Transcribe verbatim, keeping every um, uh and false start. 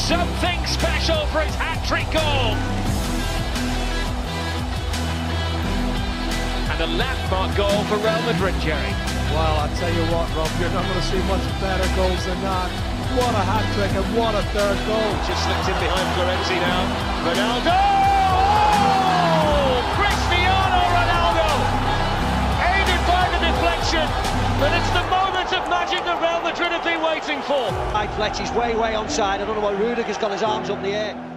Something special for his hat-trick goal. And a landmark goal for Real Madrid, Jerry. Well, I tell you what, Rob, you're not going to see much better goals than that. What a hat-trick and what a third goal. Just slipped in behind Florenzi now. Ronaldo! Oh! Cristiano Ronaldo! Aided by the deflection, but it's the moment of magic that Real Madrid have been waiting for. Right, Fletch is way, way onside. I don't know why Rudiger's got his arms up in the air.